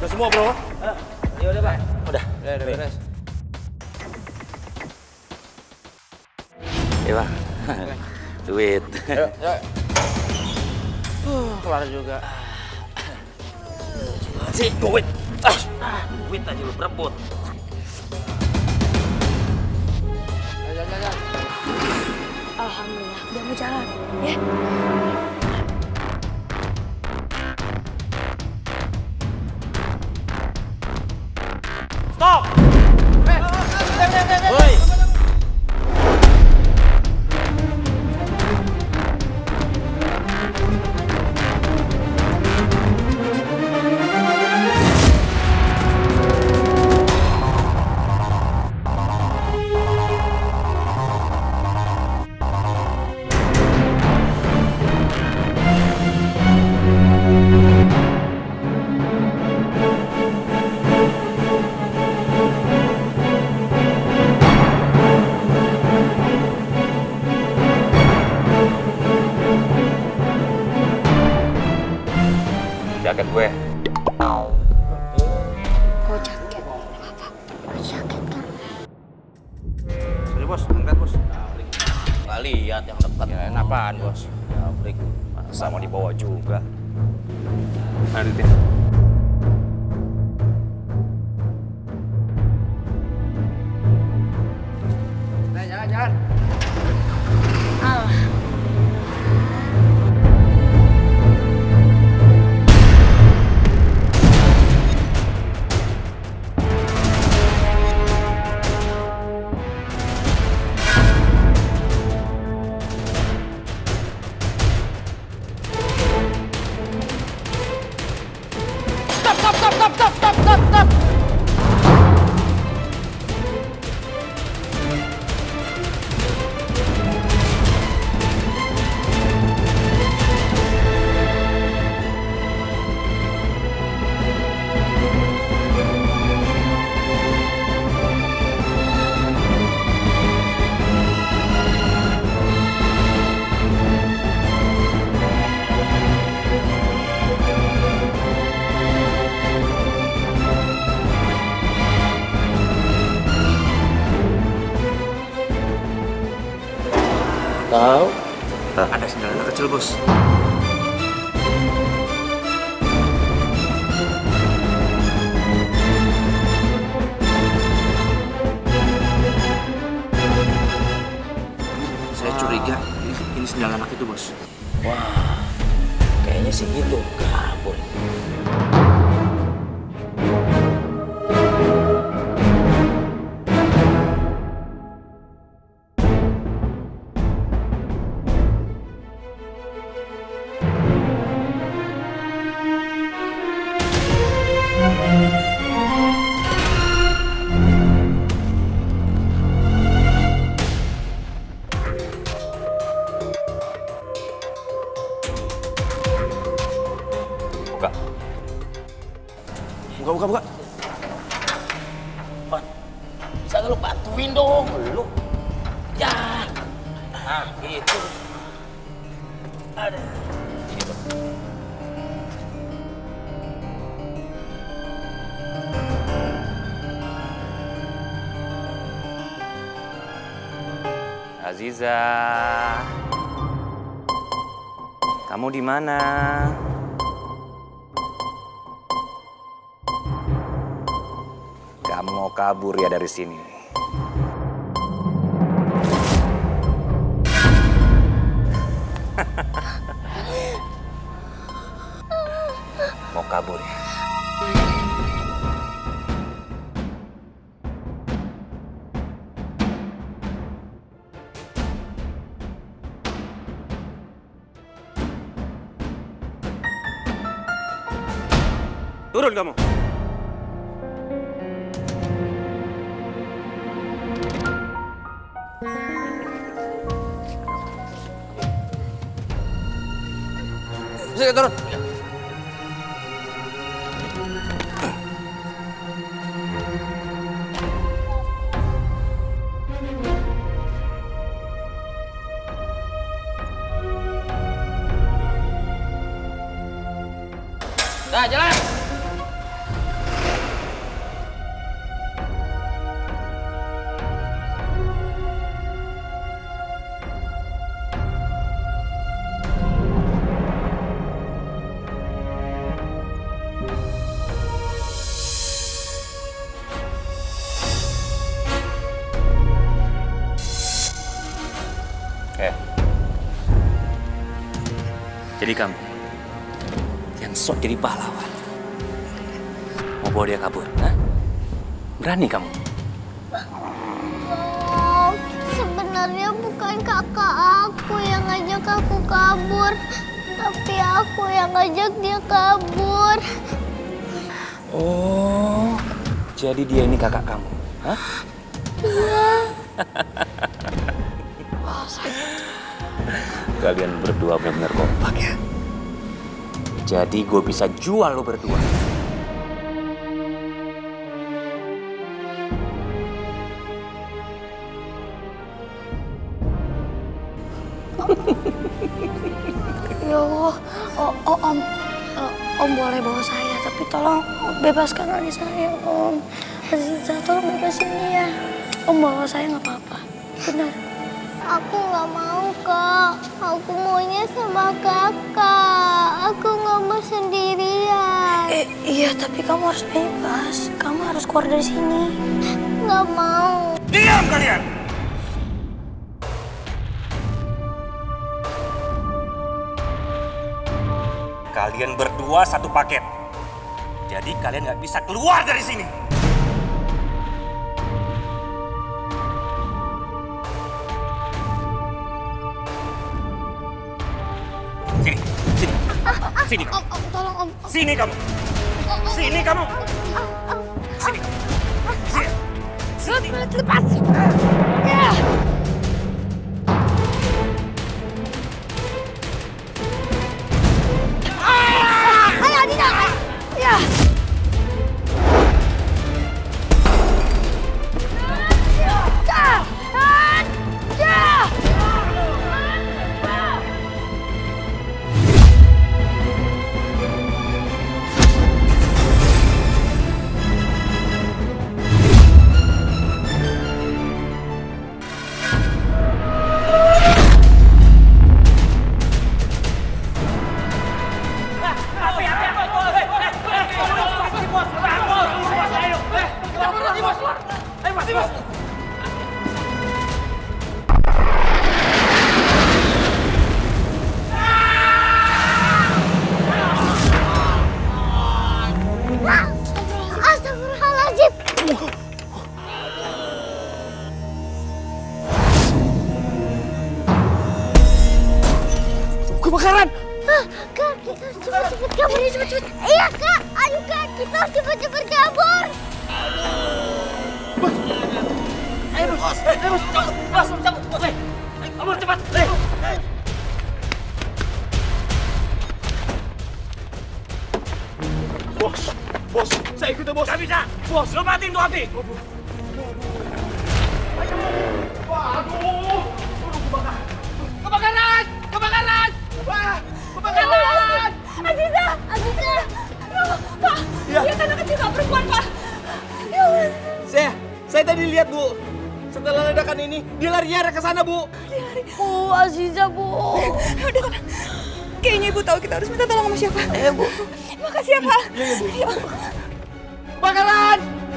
Udah semua, bro? Ya udah, Pak. Udah beres. Iya, Bang. Duit. Yuk. Kelar juga. Si, duit. Duit aja lu berebut. Jalan. Alhamdulillah, udah mau jalan. Ya. Stop! Woi. Jaket gue. Oh, jaket. Apa? Jaket kan? Sini, Bos. Angkat, Bos. Nggak lihat yang dekat. Kirain apaan, Bos? Pabrik. Masa mau dibawa juga. Ayo, duitnya. Jalan. Stop! Tahu? Ada sendal anak kecil, Bos. Saya curiga ini sendal anak itu, Bos. Wah, kayaknya sih gitu. Kabur. Buka. Pan, bisa nggak lu bantuin dong? Lu. Ya. Nah, gitu. Ada. Gitu. Aziza. Kamu di mana? Kamu mau kabur ya dari sini? Mau kabur ya? Turun kamu. Sini, turun. Dah, jalan. kamu yang sok jadi pahlawan. Mau bawa dia kabur, hah? Berani kamu? Om, sebenarnya bukan kakak aku yang ngajak aku kabur, tapi aku yang ngajak dia kabur. Oh, jadi dia ini kakak kamu, hah? Iya. Kalian berdua benar-benar kompak ya. Jadi gue bisa jual lo berdua. Ya Allah, Om boleh bawa saya, tapi tolong bebaskan adik saya, Om. Aziza, tolong bebasin dia. Om bawa saya nggak apa-apa, benar. Aku nggak mau, Kak. Aku maunya sama kakak. Aku nggak mau sendirian. Iya, tapi kamu harus bebas. Kamu harus keluar dari sini. Nggak mau. Diam kalian! Kalian berdua satu paket. Jadi kalian nggak bisa keluar dari sini. Sini, sini, sini. Om, tolong, Om. Sini kamu. Sini kamu. Sini kamu. Sini. Sini. Lepas. Ya. Ayo, Dina. Ya. Astagfirullahaladzim. Kebakaran! Kak, kita harus cepet-cepet kabur. Cepet-cepet. Iya, Kak. Ayo, Kak. Kita harus cepet-cepet kabur. Bos, saya ikut bos. Gak bisa. Bos, lepatin tuh api. Waduh, kebakaran! Kebakaran! Wah, kebakaran! Aziza. Pak, dia kan anak kecil, Pak, perempuan, Pak. Ya Allah. Saya tadi lihat, Bu. Setelah ledakan ini, dia lari-lari ke sana, Bu. Bu, Aziza, Bu. Udah tenang. Kayaknya Ibu tahu kita harus minta tolong sama siapa. Iya, Bu. Makasih ya, Pak. Iya, Bu. Kebakaran!